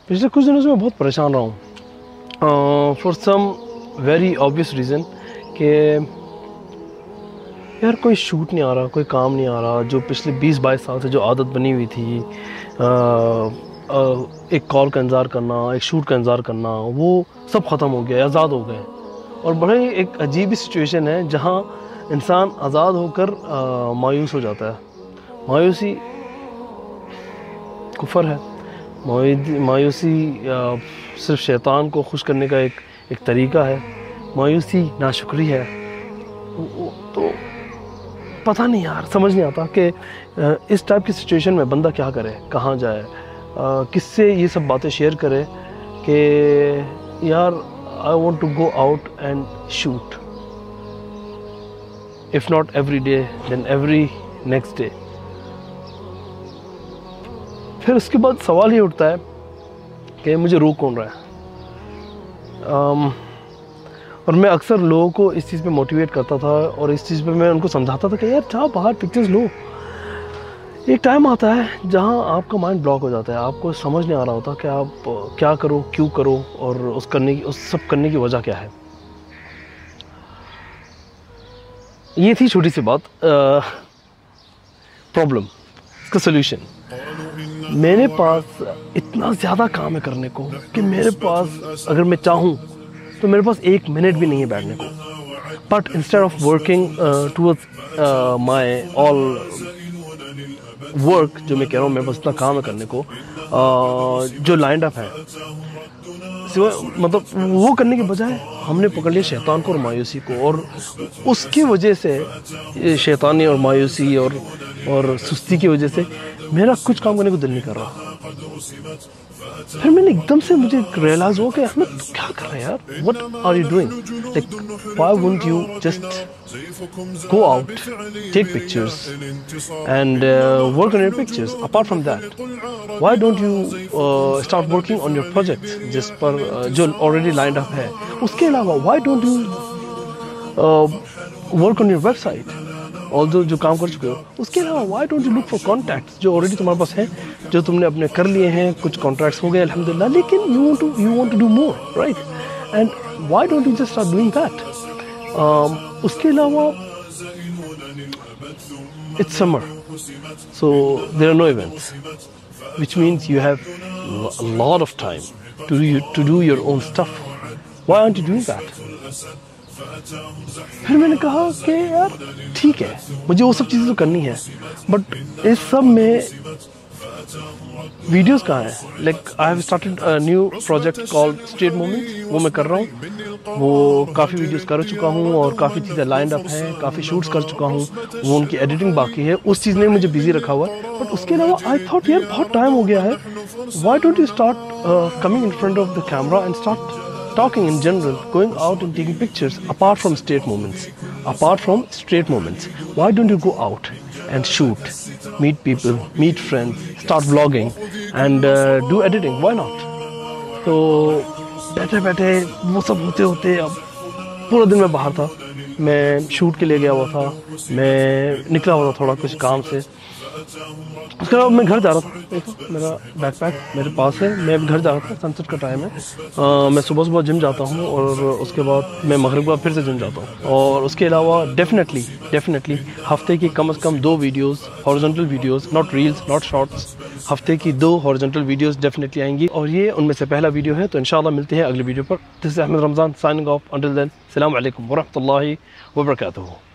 पिछले कुछ दिनों से मैं बहुत परेशान रहा हूँ for some very obvious reason कि यार कोई शूट नहीं आ रहा, कोई काम नहीं आ रहा। जो पिछले 20-22 साल से जो आदत बनी हुई थी, एक कॉल का इंतज़ार करना, एक शूट का इंतज़ार करना, वो सब ख़त्म हो गया, आज़ाद हो गए। और बड़े एक अजीब ही सिचुएशन है जहाँ इंसान आज़ाद होकर मायूस हो जाता है। मायूसी कुफर है। मायूसी सिर्फ शैतान को खुश करने का एक तरीका है। मायूसी नाशुक्री है। तो पता नहीं यार, समझ नहीं आता कि इस टाइप की सिचुएशन में बंदा क्या करे, कहाँ जाए, किससे ये सब बातें शेयर करे कि यार I want to go out and shoot, if not every day then every next day. फिर उसके बाद सवाल ये उठता है कि मुझे रोक कौन रहा है। और मैं अक्सर लोगों को इस चीज़ पे मोटिवेट करता था और इस चीज़ पे मैं उनको समझाता था कि यार जाओ बाहर पिक्चर्स लो। एक टाइम आता है जहाँ आपका माइंड ब्लॉक हो जाता है, आपको समझ नहीं आ रहा होता कि आप क्या करो, क्यों करो, और उस सब करने की वजह क्या है। ये थी छोटी सी बात। प्रॉब्लम, इसका सोल्यूशन। मेरे पास इतना ज़्यादा काम है करने को कि मेरे पास अगर मैं चाहूँ तो मेरे पास 1 मिनट भी नहीं है बैठने को। But instead of working towards my all work, जो मैं कह रहा हूँ मेरे पास इतना काम है करने को, जो लाइंड अप है, मतलब वो करने के बजाय हमने पकड़ लिया शैतान को और मायूसी को। और उसकी वजह से, शैतानी और मायूसी और सुस्ती की वजह से मेरा कुछ काम करने को दिल नहीं कर रहा। फिर मैंने एकदम से मुझे रियलाइज हुआ कि अहमद तू क्या कर रहा है यार, what are you doing, like why wouldn't you just go out, take pictures and work on your pictures. Apart from that why don't you start working on your projects जिस पर जो ऑलरेडी लाइंड अप है। उसके अलावा why don't you work on your website, और जो काम कर चुके हो। उसके अलावा why don't you look for contacts जो ऑलरेडी तुम्हारे पास हैं, जो तुमने अपने कर लिए हैं। कुछ कॉन्ट्रैक्ट्स हो गए अल्हम्दुलिल्लाह, लेकिन you want to do more, right? And why don't you just start doing that. उसके अलावा it's summer, so there are no events, which means you have a lot of time to do your own stuff. Why aren't you doing that? फिर मैंने कहा कि यार ठीक है, मुझे वो सब चीज़ें तो करनी है, बट इस सब में वीडियोस कहाँ हैं। Like I have started a new project called straight moments, वो मैं कर रहा हूँ। वो काफ़ी वीडियोस कर चुका हूँ और काफ़ी चीज़ें लाइंड अप हैं, काफ़ी शूट्स कर चुका हूँ। वो उनकी एडिटिंग बाकी है, उस चीज़ ने मुझे बिजी रखा हुआ है। बट उसके अलावा आई थॉट यार बहुत टाइम हो गया है, why don't you start coming in front of the camera and start talking in general, going out and taking pictures apart from straight moments. Why don't you go out and shoot, meet people, meet friends, start vlogging and do editing? Why not? तो बैठे बैठे वो सब होते होते अब पूरा दिन मैं बाहर था। मैं शूट के लिए गया हुआ था, मैं निकला हुआ था थोड़ा कुछ काम से। उसके बाद मैं घर जा रहा था। देखो मेरा बैकपैक मेरे पास है, मैं घर जा रहा था, सनसेट का टाइम है। मैं सुबह सुबह जिम जाता हूँ और उसके बाद मैं मगरिब बाद फिर से जिम जाता हूँ। और उसके अलावा डेफिनेटली हफ्ते की कम से कम 2 videos, horizontal videos, not reels not shorts. हफ्ते की 2 हॉरिजॉन्टल वीडियोस डेफिनेटली आएंगी और ये उनमें से पहला वीडियो है। तो इंशाल्लाह मिलते हैं अगली वीडियो पर। This is Ahmed Ramzan signing off. Until then, अस्सलाम वालेकुम व रहमतुल्लाहि व बरकातुहू।